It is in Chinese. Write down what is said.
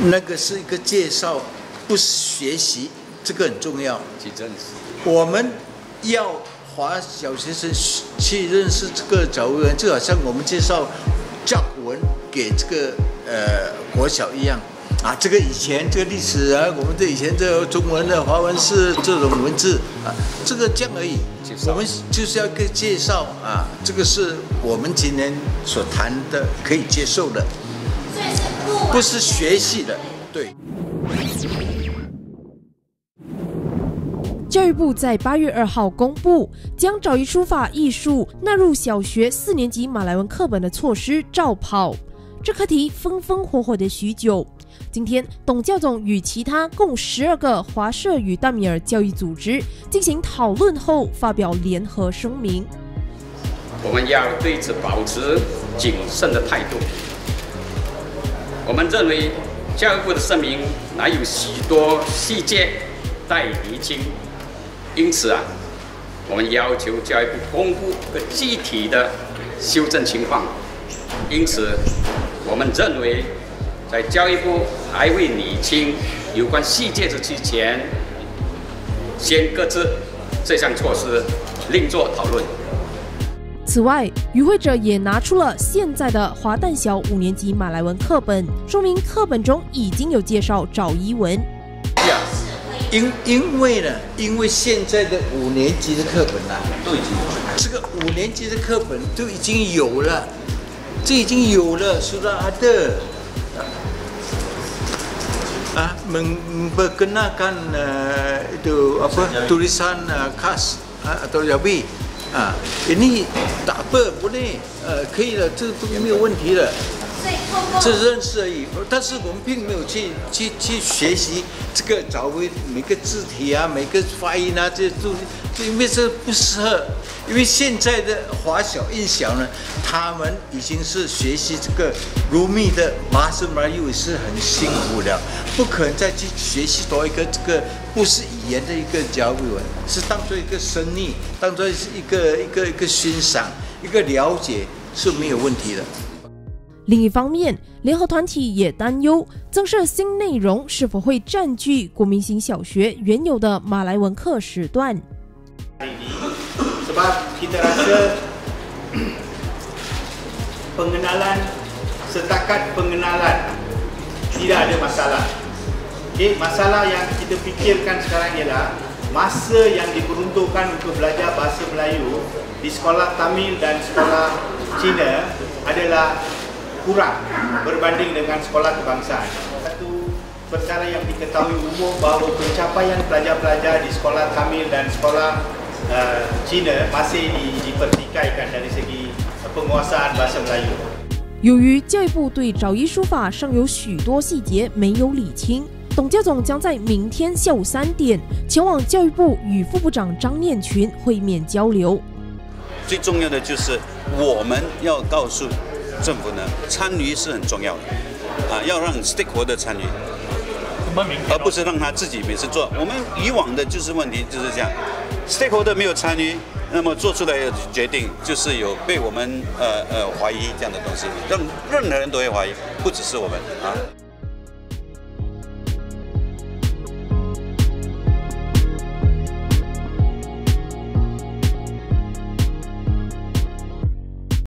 那个是一个介绍，不是学习，这个很重要。我们要华小学生去认识这个早育文，就好像我们介绍教文给这个国小一样。啊，这个以前这个历史啊，我们这以前这个中文的华文是这种文字啊，这个这样而已。我们就是要个介绍啊，这个是我们今天所谈的可以接受的，不是学习的，对。 教育部在8月2号公布，将早育书法艺术纳入小学4年级马来文课本的措施照跑。这课题风风火火的许久。今天，董教总与其他共12个华社与淡米尔教育组织进行讨论后，发表联合声明。 我们要对此保持谨慎的态度。我们认为，教育部的声明还有许多细节待厘清，因此我们要求教育部公布具体的修正情况。因此，我们认为，在教育部还未厘清有关细节之前，先搁置这项措施，另作讨论。 此外，与会者也拿出了现在的华淡小5年级马来文课本，说明课本中已经有介绍早遗文。 因为现在的5年级的课本都已经这个5年级的课本都已经有了，这已经有了sudah ada memperkenalkan itu apa tulisan khas atau Jawi ini tak apa boleh 可以了，这都没有问题了。这是认识而已，但是我们并没有去学习这个早育每个字体啊、每个发音啊，这都因为这不适合。因为现在的华小、印小呢，他们已经是学习这个Rumi的Bahasa Melayu是很辛苦的，不可能再去学习多一个这个不是语言的一个早育文，是当做一个生意，当做是一个欣赏、一个了解是没有问题的。 另一方面，联合团体也担忧增设新内容是否会占据国民型小学原有的马来文课时段。 Sebab kita rasa pengenalan setakat pengenalan tidak ada masalah. Okay, masalah yang kita fikirkan sekarang ialah masa yang diperuntukkan untuk belajar bahasa Melayu di sekolah Tamil dan sekolah Cina adalah kurang berbanding dengan sekolah kebangsaan. Satu perkara yang diketahui umum bahawa pencapaian pelajar-pelajar di sekolah Tamil dan sekolah Cina masih dipertikaikan dari segi penguasaan bahasa Melayu。 由于教育部对早育书法尚有许多细节没有理清，董教总将在明天下午3点前往教育部与副部长张念群会面交流。 最重要的就是我们要告诉政府呢，参与是很重要的要让 stakeholder 参与，而不是让他自己每次做。我们以往的就是问题就是这样 ，stakeholder 没有参与，那么做出来的决定就是有被我们怀疑这样的东西，让任何人都会怀疑，不只是我们